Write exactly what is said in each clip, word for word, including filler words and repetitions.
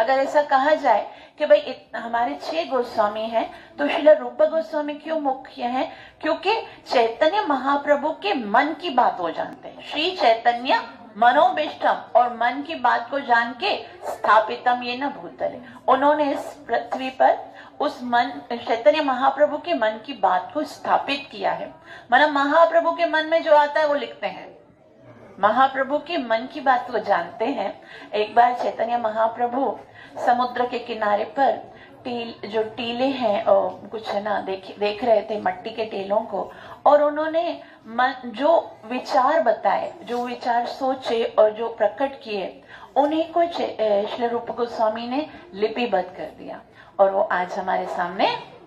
अगर ऐसा कहा जाए कि भाई इत, हमारे छह गोस्वामी हैं, तो श्रील रूप गोस्वामी क्यों मुख्य हैं? क्योंकि चैतन्य महाप्रभु के मन की बात वो जानते हैं। श्री चैतन्य मनोबिष्टम, और मन की बात को जान के स्थापितम ये न भूतले, उन्होंने इस पृथ्वी पर उस मन चैतन्य महाप्रभु के मन की बात को स्थापित किया है। मतलब महाप्रभु के मन में जो आता है वो लिखते हैं, महाप्रभु के मन की बात को जानते हैं। एक बार चैतन्य महाप्रभु समुद्र के किनारे पर टील जो टीले हैं और कुछ है ना देख देख रहे थे मट्टी के टीलों को, और उन्होंने मन जो विचार बताए, जो विचार सोचे और जो प्रकट किए, उन्हीं को श्री रूप गोस्वामी ने लिपिबद्ध कर दिया, और वो आज हमारे सामने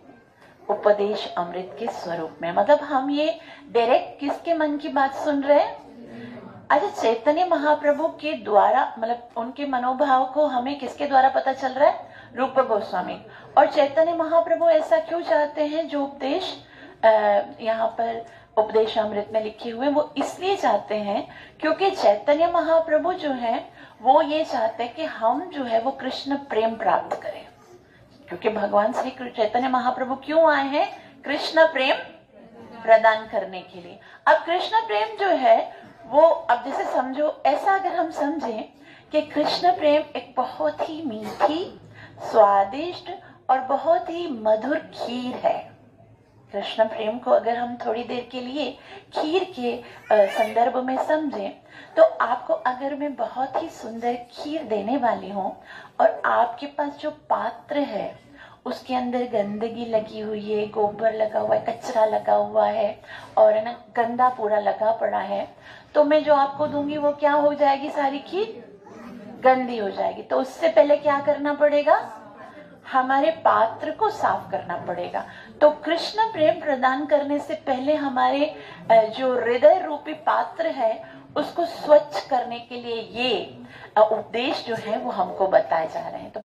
उपदेश अमृत के स्वरूप में। मतलब हम ये डायरेक्ट किसके मन की बात सुन रहे हैं? अच्छा, चैतन्य महाप्रभु के द्वारा, मतलब उनके मनोभाव को हमें किसके द्वारा पता चल रहा है? रूप गोस्वामी। और चैतन्य महाप्रभु ऐसा क्यों चाहते हैं? जो उपदेश यहाँ पर उपदेश अमृत में लिखे हुए, वो इसलिए चाहते हैं क्योंकि चैतन्य महाप्रभु जो है वो ये चाहते हैं कि हम जो है वो कृष्ण प्रेम प्राप्त करें। क्योंकि भगवान श्री चैतन्य महाप्रभु क्यों आए हैं? कृष्ण प्रेम प्रदान करने के लिए। अब कृष्ण प्रेम जो है वो, अब जैसे समझो, ऐसा अगर हम समझें कि कृष्ण प्रेम एक बहुत ही मीठी, स्वादिष्ट और बहुत ही मधुर खीर है। कृष्ण प्रेम को अगर हम थोड़ी देर के लिए खीर के संदर्भ में समझें, तो आपको अगर मैं बहुत ही सुंदर खीर देने वाली हूँ और आपके पास जो पात्र है उसके अंदर गंदगी लगी हुई है, गोबर लगा हुआ है, कचरा लगा हुआ है, और है ना गंदा पूरा लगा पड़ा है, तो मैं जो आपको दूंगी वो क्या हो जाएगी? सारी खीर गंदी हो जाएगी। तो उससे पहले क्या करना पड़ेगा? हमारे पात्र को साफ करना पड़ेगा। तो कृष्ण प्रेम प्रदान करने से पहले हमारे जो हृदय रूपी पात्र है उसको स्वच्छ करने के लिए ये उपदेश जो है वो हमको बताए जा रहे हैं। तो